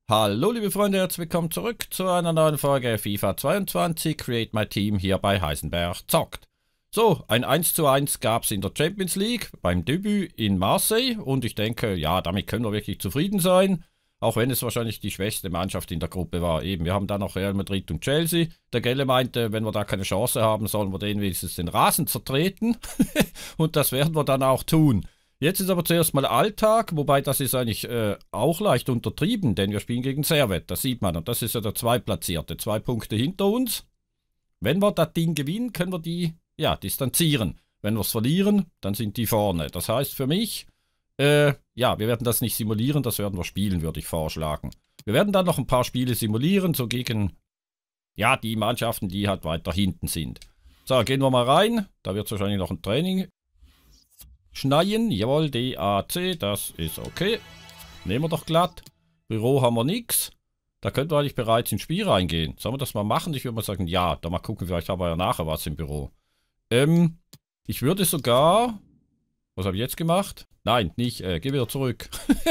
Hallo liebe Freunde, herzlich willkommen zurück zu einer neuen Folge FIFA 22 Create My Team hier bei Heisenberg zockt. So, ein 1:1 gab es in der Champions League beim Debüt in Marseille und ich denke, ja, damit können wir wirklich zufrieden sein. Auch wenn es wahrscheinlich die schwächste Mannschaft in der Gruppe war. Eben, wir haben dann noch Real Madrid und Chelsea. Der Gelle meinte, wenn wir da keine Chance haben, sollen wir denen wenigstens den Rasen zertreten. Und das werden wir dann auch tun. Jetzt ist aber zuerst mal Alltag, wobei das ist eigentlich auch leicht untertrieben, denn wir spielen gegen Servette, das sieht man. Und das ist ja der Zweitplatzierte, 2 Punkte hinter uns. Wenn wir das Ding gewinnen, können wir die distanzieren. Wenn wir es verlieren, dann sind die vorne. Das heißt für mich, wir werden das nicht simulieren, das werden wir spielen, würde ich vorschlagen. Wir werden dann noch ein paar Spiele simulieren, so gegen die Mannschaften, die halt weiter hinten sind. So, gehen wir mal rein. Da wird es wahrscheinlich noch ein Training schneien, jawohl, DAC, das ist okay. Nehmen wir doch glatt. Büro haben wir nichts. Da könnten wir eigentlich bereits ins Spiel reingehen. Sollen wir das mal machen? Ich würde mal sagen, ja, da mal gucken, vielleicht haben wir ja nachher was im Büro. Ich würde sogar... Was habe ich jetzt gemacht? Nein, nicht, geh wieder zurück.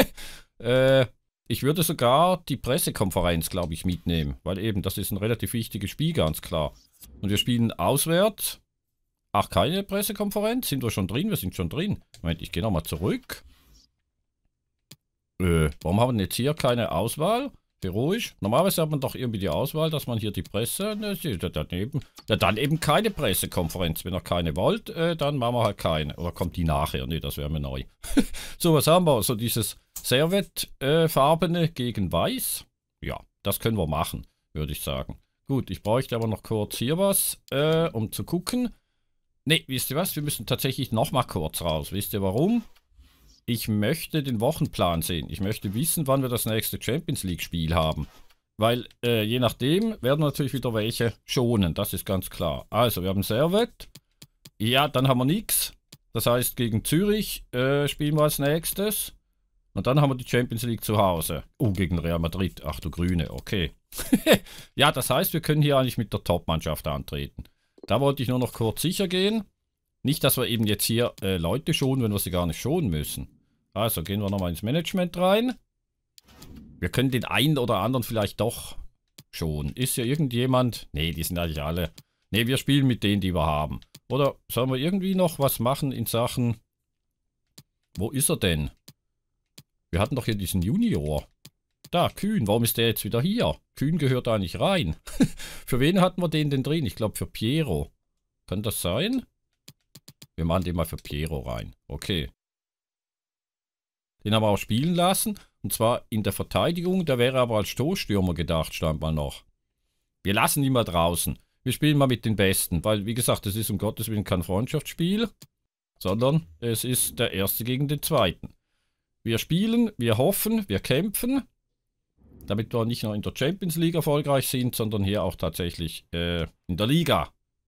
Ich würde sogar die Pressekonferenz, glaube ich, mitnehmen. Weil eben, das ist ein relativ wichtiges Spiel, ganz klar. Und wir spielen auswärts. Ach, keine Pressekonferenz? Sind wir schon drin? Wir sind schon drin. Moment, ich gehe nochmal zurück. Warum haben wir jetzt hier keine Auswahl? Heroisch. Normalerweise hat man doch irgendwie die Auswahl, dass man hier die Presse... dann eben keine Pressekonferenz. Wenn ihr keine wollt, dann machen wir halt keine. Oder kommt die nachher? Ne, das wäre mir neu. So, was haben wir? So dieses Servette-farbene gegen Weiß. Ja, das können wir machen, würde ich sagen. Gut, ich bräuchte aber noch kurz hier was, um zu gucken. Ne, wisst ihr was? Wir müssen tatsächlich nochmal kurz raus. Wisst ihr warum? Ich möchte den Wochenplan sehen. Ich möchte wissen, wann wir das nächste Champions League Spiel haben. Weil, je nachdem, werden wir natürlich wieder welche schonen. Das ist ganz klar. Also, wir haben Servette. Ja, dann haben wir nichts. Das heißt, gegen Zürich spielen wir als nächstes. Und dann haben wir die Champions League zu Hause. Gegen Real Madrid. Ach du Grüne, okay. Ja, das heißt, wir können hier eigentlich mit der Top-Mannschaft antreten. Da wollte ich nur noch kurz sicher gehen. Nicht, dass wir eben jetzt hier Leute schonen, wenn wir sie gar nicht schonen müssen. Also gehen wir nochmal ins Management rein. Wir können den einen oder anderen vielleicht doch schonen. Ist hier irgendjemand? Ne, die sind eigentlich alle. Ne, wir spielen mit denen, die wir haben. Oder sollen wir irgendwie noch was machen in Sachen... Wo ist er denn? Wir hatten doch hier diesen Junior. Da, Kühn. Warum ist der jetzt wieder hier? Kühn gehört da nicht rein. Für wen hatten wir den denn drin? Ich glaube für Piero. Kann das sein? Wir machen den mal für Piero rein. Okay. Den haben wir auch spielen lassen. Und zwar in der Verteidigung. Der wäre aber als Stoßstürmer gedacht, stand mal noch. Wir lassen ihn mal draußen. Wir spielen mal mit den Besten. Weil, wie gesagt, es ist um Gottes Willen kein Freundschaftsspiel. Sondern es ist der Erste gegen den Zweiten. Wir spielen, wir hoffen, wir kämpfen. Damit wir nicht nur in der Champions League erfolgreich sind, sondern hier auch tatsächlich in der Liga.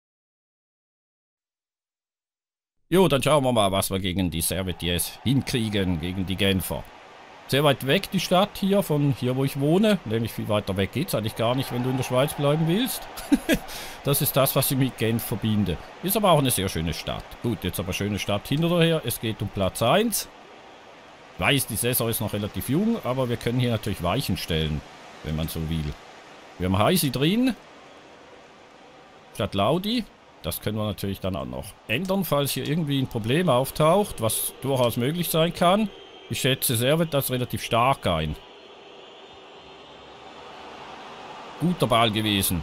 Jo, dann schauen wir mal, was wir gegen die Servetiers hinkriegen, gegen die Genfer. Sehr weit weg die Stadt hier, von hier wo ich wohne. Nämlich viel weiter weg geht es eigentlich gar nicht, wenn du in der Schweiz bleiben willst. Das ist das, was ich mit Genf verbinde. Ist aber auch eine sehr schöne Stadt. Gut, jetzt aber schöne Stadt hinterher. Es geht um Platz 1. Ich weiß, die Saison ist noch relativ jung, aber wir können hier natürlich Weichen stellen, wenn man so will. Wir haben Heisi drin, statt Laudi. Das können wir natürlich dann auch noch ändern, falls hier irgendwie ein Problem auftaucht, was durchaus möglich sein kann. Ich schätze, Servette das relativ stark ein. Guter Ball gewesen.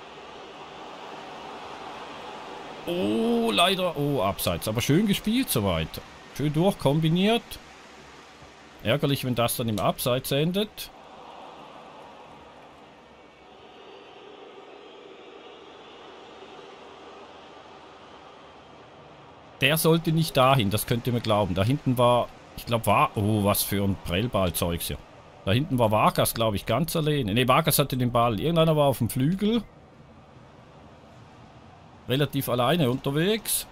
Oh, leider. Oh, abseits. Aber schön gespielt soweit. Schön durchkombiniert. Ärgerlich, wenn das dann im Abseits endet. Der sollte nicht dahin, das könnt ihr mir glauben. Da hinten war, ich glaube, oh, was für ein Prellball-Zeugs hier. Da hinten war Vargas, glaube ich, ganz alleine. Ne, Vargas hatte den Ball. Irgendeiner war auf dem Flügel. Relativ alleine unterwegs.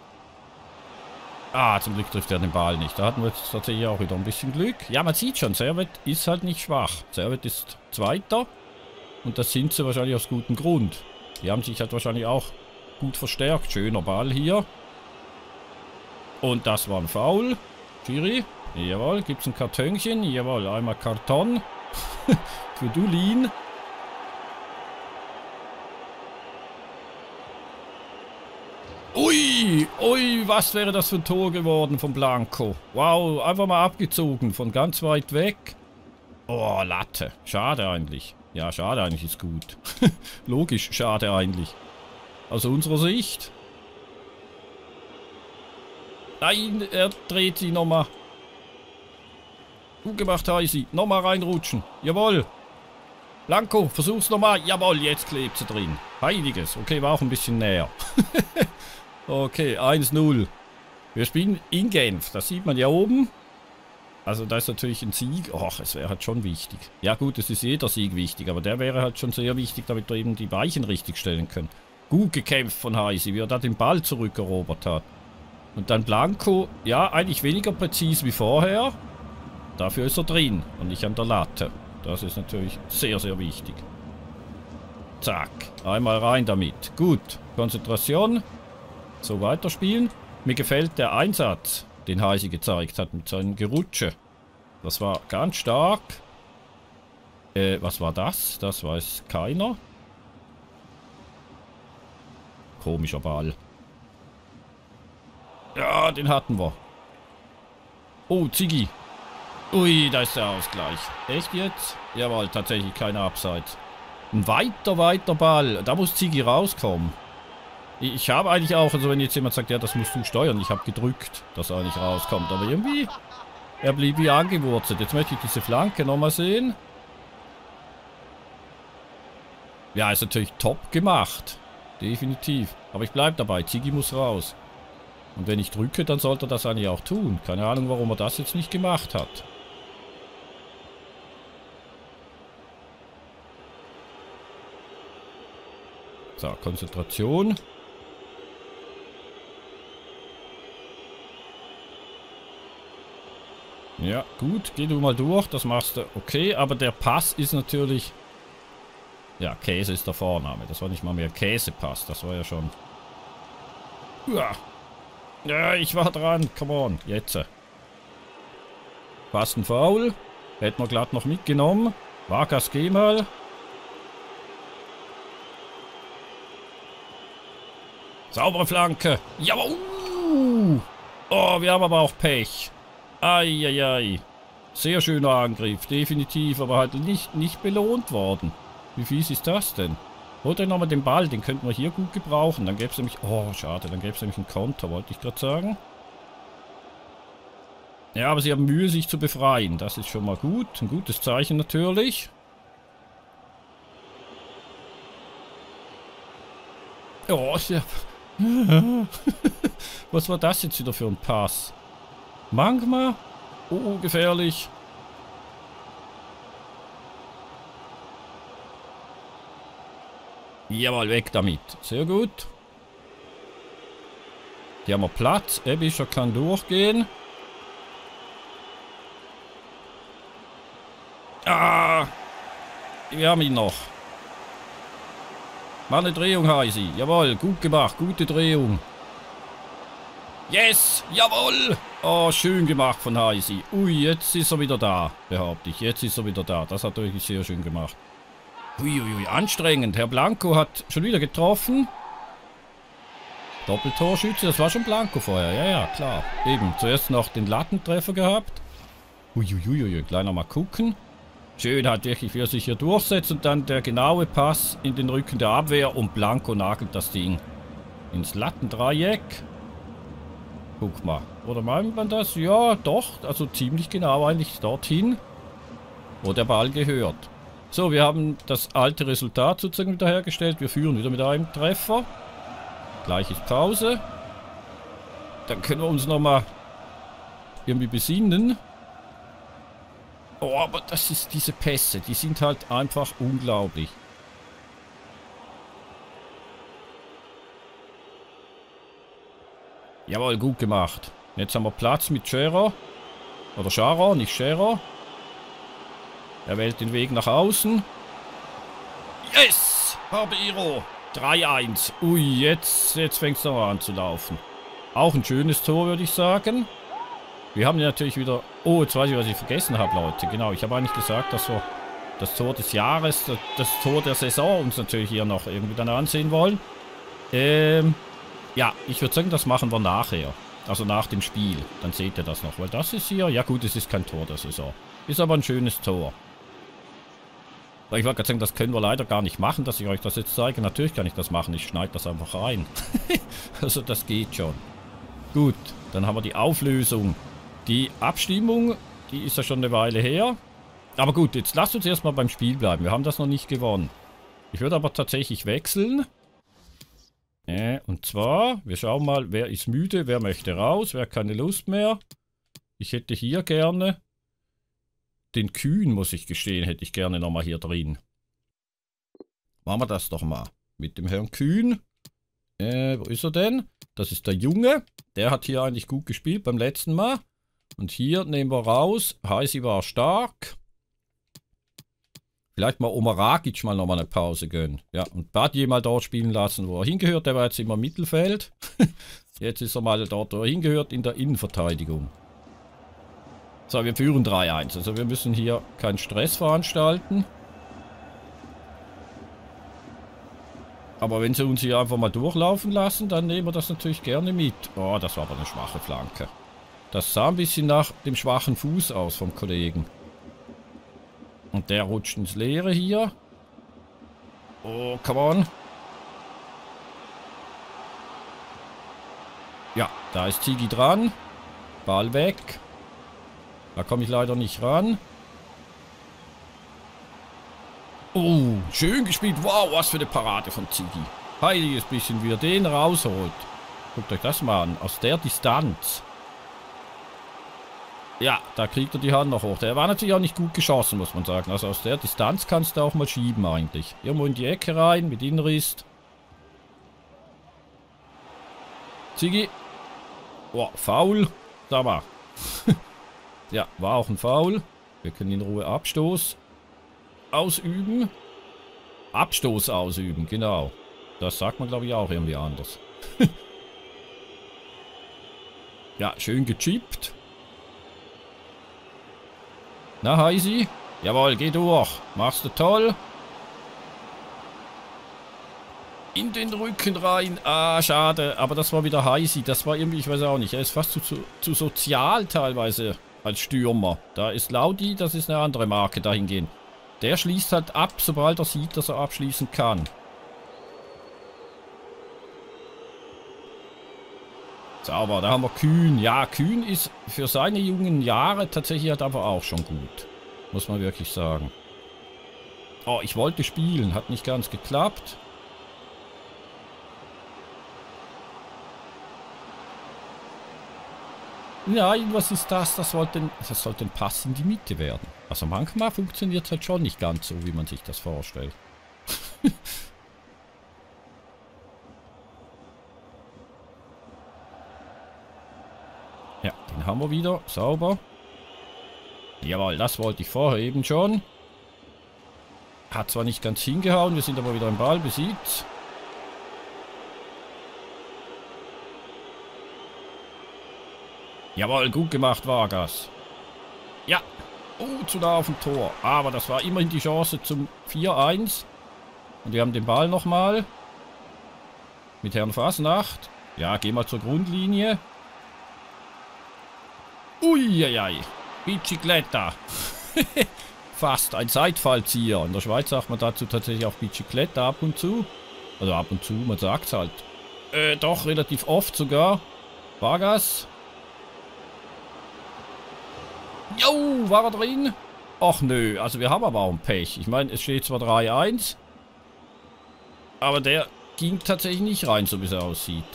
Ah, zum Glück trifft er den Ball nicht. Da hatten wir jetzt tatsächlich auch wieder ein bisschen Glück. Ja, man sieht schon, Servette ist halt nicht schwach. Servette ist Zweiter. Und das sind sie wahrscheinlich aus gutem Grund. Die haben sich halt wahrscheinlich auch gut verstärkt. Schöner Ball hier. Und das war ein Foul. Schiri. Jawohl, gibt es ein Kartönchen. Jawohl, einmal Karton. Für Dulin. Ui, ui, was wäre das für ein Tor geworden von Blanco. Wow, einfach mal abgezogen, von ganz weit weg. Oh, Latte. Schade eigentlich. Ja, schade eigentlich ist gut. Logisch, schade eigentlich. Aus unserer Sicht. Nein, er dreht sie nochmal. Gut gemacht, Heisi. Nochmal reinrutschen. Jawohl. Blanco, versuch's nochmal. Jawohl, jetzt klebt sie drin. Heiliges. Okay, war auch ein bisschen näher. Okay, 1-0. Wir spielen in Genf. Das sieht man ja oben. Also da ist natürlich ein Sieg. Och, es wäre halt schon wichtig. Ja gut, es ist jeder Sieg wichtig. Aber der wäre halt schon sehr wichtig, damit wir eben die Weichen richtig stellen können. Gut gekämpft von Heisi, wie er da den Ball zurückerobert hat. Und dann Blanco, ja, eigentlich weniger präzise wie vorher. Dafür ist er drin und nicht an der Latte. Das ist natürlich sehr, sehr wichtig. Zack, einmal rein damit. Gut, Konzentration. So weiterspielen. Mir gefällt der Einsatz, den Heisi gezeigt hat mit seinem Gerutsche. Das war ganz stark. Was war das? Das weiß keiner. Komischer Ball. Ja, den hatten wir. Oh, Ziggy. Ui, da ist der Ausgleich. Echt jetzt? Jawohl, tatsächlich keine Abseits. Ein weiter Ball. Da muss Ziggy rauskommen. Ich habe eigentlich auch, also wenn jetzt jemand sagt, ja, das musst du steuern. Ich habe gedrückt, dass er nicht rauskommt. Aber irgendwie, er blieb wie angewurzelt. Jetzt möchte ich diese Flanke nochmal sehen. Ja, ist natürlich top gemacht. Definitiv. Aber ich bleibe dabei. Ziggy muss raus. Und wenn ich drücke, dann sollte er das eigentlich auch tun. Keine Ahnung, warum er das jetzt nicht gemacht hat. So, Konzentration. Ja, gut. Geh du mal durch. Das machst du okay. Aber der Pass ist natürlich... Ja, Käse ist der Vorname. Das war nicht mal mehr Käsepass. Das war ja schon... Ja. Ja, ich war dran. Come on. Jetzt. Fast ein Foul. Hätten wir glatt noch mitgenommen. Vargas, geh mal. Saubere Flanke. Jawohl. Oh, wir haben aber auch Pech. Eieiei. Sehr schöner Angriff. Definitiv. Aber halt nicht belohnt worden. Wie fies ist das denn? Holt euch nochmal den Ball. Den könnten wir hier gut gebrauchen. Dann gäbe es nämlich... Oh, schade. Dann gäbe es nämlich einen Konter, wollte ich gerade sagen. Ja, aber sie haben Mühe, sich zu befreien. Das ist schon mal gut. Ein gutes Zeichen natürlich. Oh, ist ja... Was war das jetzt wieder für ein Pass? Mangma? Oh, gefährlich. Jawohl, weg damit. Sehr gut. Hier haben wir Platz. Ebischer kann durchgehen. Ah! Wir haben ihn noch. Mal eine Drehung, Heisi. Jawohl, gut gemacht. Gute Drehung. Yes! Jawohl! Oh, schön gemacht von Heisi. Ui, jetzt ist er wieder da, behaupte ich. Jetzt ist er wieder da. Das hat er wirklich sehr schön gemacht. Uiuiui, anstrengend. Herr Blanco hat schon wieder getroffen. Doppeltorschütze, das war schon Blanco vorher. Ja, ja, klar. Eben, zuerst noch den Lattentreffer gehabt. Uiuiui, kleiner mal gucken. Schön, hat wirklich, wie er sich hier durchsetzt. Und dann der genaue Pass in den Rücken der Abwehr. Und Blanco nagelt das Ding ins Lattendreieck. Guck mal. Oder meint man das? Ja, doch. Also ziemlich genau eigentlich dorthin, wo der Ball gehört. So, wir haben das alte Resultat sozusagen wieder hergestellt. Wir führen wieder mit einem Treffer. Gleich ist Pause. Dann können wir uns nochmal irgendwie besinnen. Oh, aber das ist diese Pässe. Die sind halt einfach unglaublich. Jawohl, gut gemacht. Jetzt haben wir Platz mit Scherer. Oder Scherer, nicht Scherer. Er wählt den Weg nach außen. Yes! Barbero! 3-1. Ui, jetzt fängt es noch an zu laufen. Auch ein schönes Tor, würde ich sagen. Wir haben natürlich wieder... Oh, jetzt weiß ich, was ich vergessen habe, Leute. Genau, ich habe eigentlich gesagt, dass wir das Tor des Jahres, das Tor der Saison uns natürlich hier noch irgendwie dann ansehen wollen. Ja, ich würde sagen, das machen wir nachher. Also nach dem Spiel. Dann seht ihr das noch. Weil das ist hier, ja gut, es ist kein Tor der Saison. Ist aber ein schönes Tor. Weil ich wollte gerade sagen, das können wir leider gar nicht machen, dass ich euch das jetzt zeige. Natürlich kann ich das machen, ich schneide das einfach rein. Also das geht schon. Gut, dann haben wir die Auflösung. Die Abstimmung, die ist ja schon eine Weile her. Aber gut, jetzt lasst uns erstmal beim Spiel bleiben. Wir haben das noch nicht gewonnen. Ich würde aber tatsächlich wechseln. Und zwar, wir schauen mal, wer ist müde, wer möchte raus, wer hat keine Lust mehr. Ich hätte hier gerne den Kühn, muss ich gestehen, hätte ich gerne nochmal hier drin. Machen wir das doch mal. Mit dem Herrn Kühn. Wo ist er denn? Das ist der Junge. Der hat hier eigentlich gut gespielt beim letzten Mal. Und hier nehmen wir raus. Heisi war stark. Vielleicht mal Omar Rakic mal nochmal eine Pause gönnen. Ja, und Badje mal dort spielen lassen, wo er hingehört. Der war jetzt immer im Mittelfeld. Jetzt ist er mal dort, wo er hingehört, in der Innenverteidigung. So, wir führen 3-1. Also wir müssen hier keinen Stress veranstalten. Aber wenn sie uns hier einfach mal durchlaufen lassen, dann nehmen wir das natürlich gerne mit. Oh, das war aber eine schwache Flanke. Das sah ein bisschen nach dem schwachen Fuß aus vom Kollegen. Und der rutscht ins Leere hier. Oh, come on. Ja, da ist Ziggy dran. Ball weg. Da komme ich leider nicht ran. Oh, schön gespielt. Wow, was für eine Parade von Ziggy. Heiliges bisschen, wie er den rausholt. Guckt euch das mal an. Aus der Distanz. Ja, da kriegt er die Hand noch hoch. Der war natürlich auch nicht gut geschossen, muss man sagen. Also aus der Distanz kannst du auch mal schieben eigentlich. Irgendwo in die Ecke rein, mit Innenriss. Ziggy. Oh, Foul. Sag mal. Ja, war auch ein Foul. Wir können in Ruhe Abstoß ausüben. Abstoß ausüben, genau. Das sagt man, glaube ich, auch irgendwie anders. Ja, schön gechippt. Na, Heisi? Jawohl, geh durch. Machst du toll. In den Rücken rein. Ah, schade. Aber das war wieder Heisi. Das war irgendwie, ich weiß auch nicht. Er ist fast zu sozial teilweise als Stürmer. Da ist Laudi, das ist eine andere Marke dahingehend. Der schließt halt ab, sobald er sieht, dass er abschließen kann. Sauber, da haben wir Kühn. Ja, Kühn ist für seine jungen Jahre tatsächlich halt aber auch schon gut. Muss man wirklich sagen. Oh, ich wollte spielen. Hat nicht ganz geklappt. Nein, was ist das? Das sollte ein Pass in die Mitte werden. Also manchmal funktioniert es halt schon nicht ganz so, wie man sich das vorstellt. Ja, den haben wir wieder. Sauber. Jawohl, das wollte ich vorher eben schon. Hat zwar nicht ganz hingehauen, wir sind aber wieder im Ballbesitz. Jawohl, gut gemacht, Vargas. Ja. Oh, zu nah auf dem Tor. Aber das war immerhin die Chance zum 4-1. Und wir haben den Ball nochmal. Mit Herrn Fasnacht. Ja, geh mal zur Grundlinie. Uiuiui. Bicicletta. Fast ein Seitfallzieher. In der Schweiz sagt man dazu tatsächlich auch Bicicletta ab und zu. Also ab und zu, man sagt es halt. Doch, relativ oft sogar. Vargas. Jo, war er drin? Och nö, also wir haben aber auch ein Pech. Ich meine, es steht zwar 3-1. Aber der ging tatsächlich nicht rein, so wie es aussieht.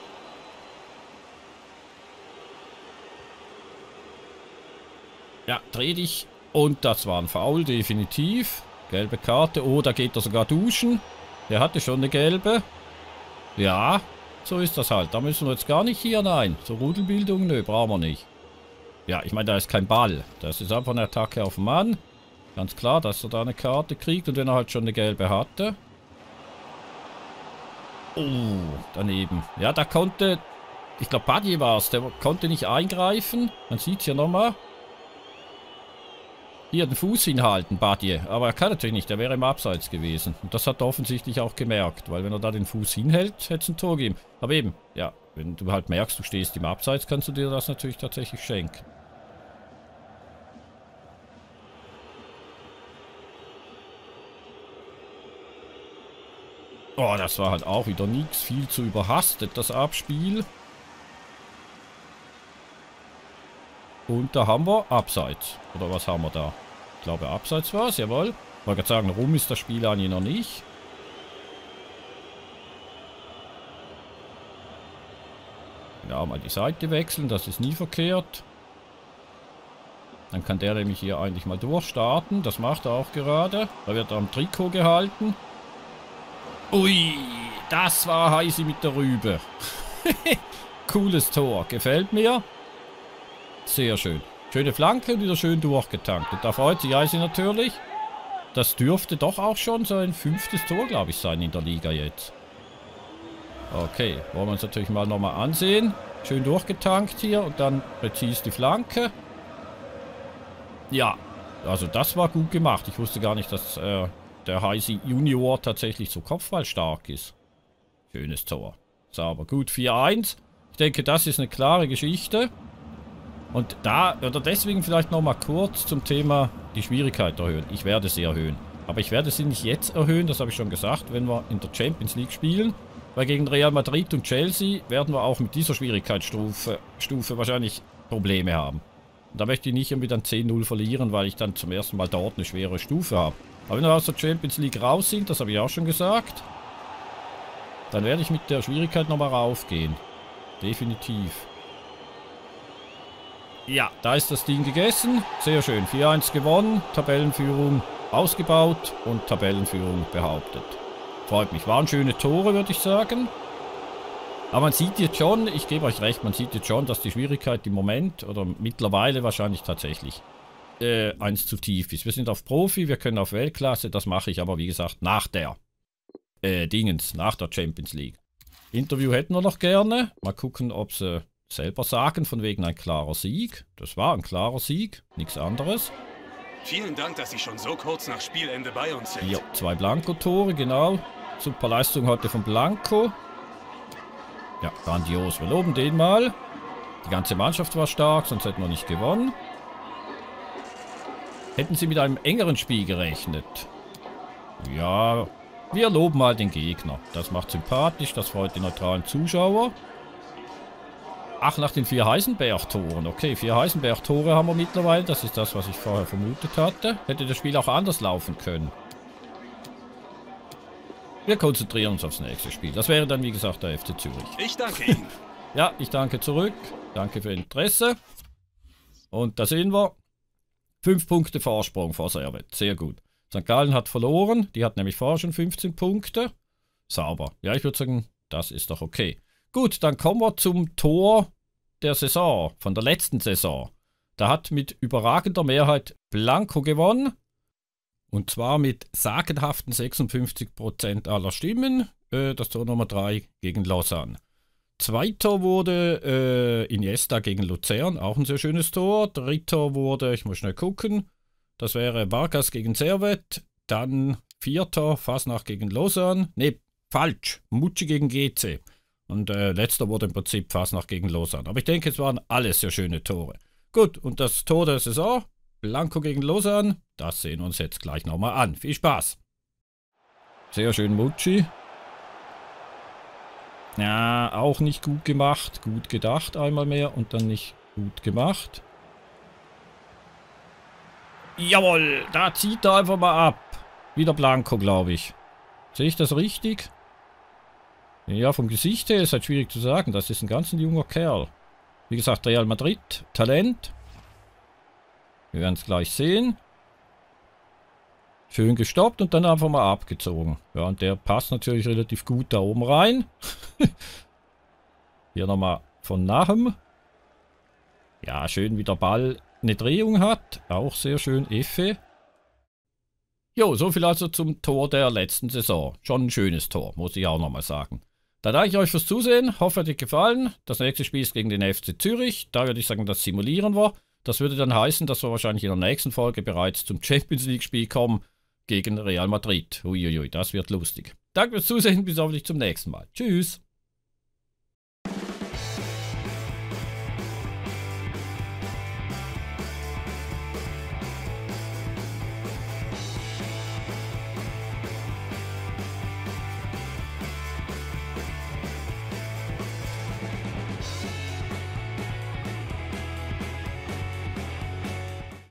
Ja, dreh dich. Und das war ein Foul, definitiv. Gelbe Karte. Oh, da geht er sogar duschen. Der hatte schon eine gelbe. Ja, so ist das halt. Da müssen wir jetzt gar nicht hier, nein. So Rudelbildung, nö, brauchen wir nicht. Ja, ich meine, da ist kein Ball. Das ist einfach eine Attacke auf den Mann. Ganz klar, dass er da eine Karte kriegt. Und wenn er halt schon eine gelbe hatte. Oh, daneben. Ja, da konnte... Ich glaube, Badje war es. Der konnte nicht eingreifen. Man sieht es hier nochmal. hier den Fuß hinhalten, Badie. Aber er kann natürlich nicht, er wäre im Abseits gewesen. Und das hat er offensichtlich auch gemerkt, weil wenn er da den Fuß hinhält, hätte es ein Tor gegeben. Aber eben, ja, wenn du halt merkst, du stehst im Abseits, kannst du dir das natürlich tatsächlich schenken. Oh, das war halt auch wieder nichts, viel zu überhastet, das Abspiel. Und da haben wir Abseits. Oder was haben wir da? Ich glaube, Abseits war es, jawohl. Ich wollte gerade sagen, rum ist das Spiel eigentlich noch nicht. Ja, mal die Seite wechseln, das ist nie verkehrt. Dann kann der nämlich hier eigentlich mal durchstarten. Das macht er auch gerade. Da wird er am Trikot gehalten. Ui, das war Heisi mit der Rübe. Cooles Tor, gefällt mir. Sehr schön. Schöne Flanke und wieder schön durchgetankt. Und da freut sich Heisi natürlich. Das dürfte doch auch schon so ein 5. Tor, glaube ich, sein in der Liga jetzt. Okay, wollen wir uns natürlich mal nochmal ansehen. Schön durchgetankt hier und dann präzise die Flanke. Ja, also das war gut gemacht. Ich wusste gar nicht, dass der Heisi Junior tatsächlich so kopfballstark ist. Schönes Tor. Sauber. Gut, 4-1. Ich denke, das ist eine klare Geschichte. Und da, oder deswegen vielleicht nochmal kurz zum Thema die Schwierigkeit erhöhen. Ich werde sie erhöhen. Aber ich werde sie nicht jetzt erhöhen, das habe ich schon gesagt, wenn wir in der Champions League spielen. Weil gegen Real Madrid und Chelsea werden wir auch mit dieser Schwierigkeitsstufe wahrscheinlich Probleme haben. Und da möchte ich nicht irgendwie dann 10-0 verlieren, weil ich dann zum ersten Mal dort eine schwere Stufe habe. Aber wenn wir aus der Champions League raus sind, das habe ich auch schon gesagt, dann werde ich mit der Schwierigkeit nochmal raufgehen. Definitiv. Ja, da ist das Ding gegessen. Sehr schön. 4-1 gewonnen. Tabellenführung ausgebaut und Tabellenführung behauptet. Freut mich. Waren schöne Tore, würde ich sagen. Aber man sieht jetzt schon, ich gebe euch recht, man sieht jetzt schon, dass die Schwierigkeit im Moment oder mittlerweile wahrscheinlich tatsächlich 1 zu tief ist. Wir sind auf Profi, wir können auf Weltklasse. Das mache ich aber, wie gesagt, nach der nach der Champions League. Interview hätten wir noch gerne. Mal gucken, ob sie selber sagen, von wegen ein klarer Sieg. Das war ein klarer Sieg, nichts anderes. Vielen Dank, dass Sie schon so kurz nach Spielende bei uns sind. Ja, 2 Blanco-Tore, genau. Super Leistung heute von Blanco. Ja, grandios. Wir loben den mal. Die ganze Mannschaft war stark, sonst hätten wir nicht gewonnen. Hätten Sie mit einem engeren Spiel gerechnet? Ja, wir loben mal den Gegner. Das macht sympathisch, das freut die neutralen Zuschauer. Ach, nach den 4 Heisenberg-Toren. Okay, 4 Heisenberg-Tore haben wir mittlerweile. Das ist das, was ich vorher vermutet hatte. Hätte das Spiel auch anders laufen können. Wir konzentrieren uns aufs nächste Spiel. Das wäre dann, wie gesagt, der FC Zürich. Ich danke Ihnen. Ja, ich danke zurück. Danke für Ihr Interesse. Und da sehen wir. 5 Punkte Vorsprung vor Servette. Sehr gut. St. Gallen hat verloren. Die hat nämlich vorher schon 15 Punkte. Sauber. Ja, ich würde sagen, das ist doch okay. Gut, dann kommen wir zum Tor der Saison, von der letzten Saison. Da hat mit überragender Mehrheit Blanco gewonnen. Und zwar mit sagenhaften 56% aller Stimmen. Das Tor Nummer 3 gegen Lausanne. Zweiter wurde Iniesta gegen Luzern, auch ein sehr schönes Tor. Dritter wurde, ich muss schnell gucken, das wäre Vargas gegen Servette. Dann vierter, Fasnacht gegen Lausanne. Ne, falsch, Mucci gegen GC. Und letzter wurde im Prinzip Fasnacht gegen Lausanne. Aber ich denke, es waren alles sehr schöne Tore. Gut, und das Tor der Saison, Blanco gegen Lausanne, das sehen wir uns jetzt gleich nochmal an. Viel Spaß! Sehr schön Mucci. Ja, auch nicht gut gemacht. Gut gedacht einmal mehr und dann nicht gut gemacht. Jawohl, da zieht er einfach mal ab. Wieder Blanco, glaube ich. Sehe ich das richtig? Ja, vom Gesicht her ist halt schwierig zu sagen. Das ist ein ganz junger Kerl. Wie gesagt, Real Madrid, Talent. Wir werden es gleich sehen. Schön gestoppt und dann einfach mal abgezogen. Ja, und der passt natürlich relativ gut da oben rein. Hier nochmal von nahem. Ja, schön wie der Ball eine Drehung hat. Auch sehr schön Effe. Jo, soviel also zum Tor der letzten Saison. Schon ein schönes Tor, muss ich auch nochmal sagen. Dann danke ich euch fürs Zusehen. Hoffe, es hat euch gefallen. Das nächste Spiel ist gegen den FC Zürich. Da würde ich sagen, das simulieren wir. Das würde dann heißen, dass wir wahrscheinlich in der nächsten Folge bereits zum Champions League-Spiel kommen gegen Real Madrid. Uiuiui, das wird lustig. Danke fürs Zusehen, bis hoffentlich zum nächsten Mal. Tschüss.